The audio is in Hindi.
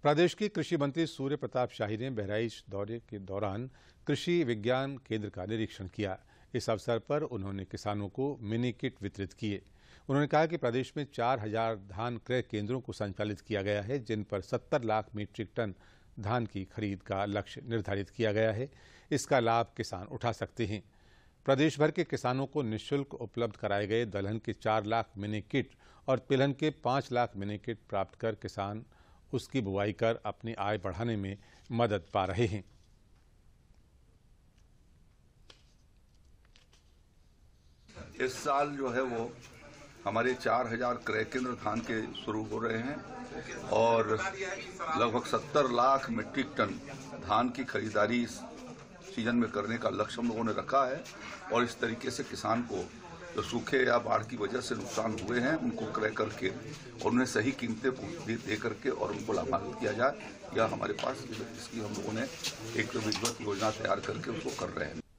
प्रदेश के कृषि मंत्री सूर्य प्रताप शाही ने बहराइच दौरे के दौरान कृषि विज्ञान केंद्र का निरीक्षण किया। इस अवसर पर उन्होंने किसानों को मिनी किट वितरित किए। उन्होंने कहा कि प्रदेश में 4000 धान क्रय केंद्रों को संचालित किया गया है, जिन पर 70 लाख मीट्रिक टन धान की खरीद का लक्ष्य निर्धारित किया गया है। इसका लाभ किसान उठा सकते हैं। प्रदेश भर के किसानों को निःशुल्क उपलब्ध कराए गए दलहन के 4 लाख मिनी किट और तिलहन के 5 लाख मिनी किट प्राप्त कर किसान उसकी बुवाई कर अपनी आय बढ़ाने में मदद पा रहे हैं। इस साल जो है वो हमारे 4000 क्रय केंद्र धान के शुरू हो रहे हैं और लगभग 70 लाख मीट्रिक टन धान की खरीदारी इस सीजन में करने का लक्ष्य हम लोगों ने रखा है। और इस तरीके से किसान को जो सूखे या बाढ़ की वजह से नुकसान हुए हैं उनको क्रय करके और उन्हें सही कीमतें दे करके और उनको लाभान्वित किया जाए, यह हमारे पास इसकी हम लोगों ने एक विधिवत योजना तैयार करके उसको कर रहे हैं।